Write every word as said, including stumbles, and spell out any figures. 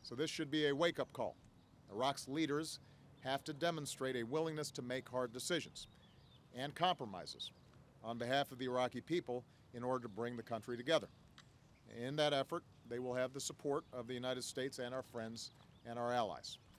So this should be a wake-up call. Iraq's leaders have to demonstrate a willingness to make hard decisions and compromises on behalf of the Iraqi people in order to bring the country together. In that effort, they will have the support of the United States and our friends and our allies.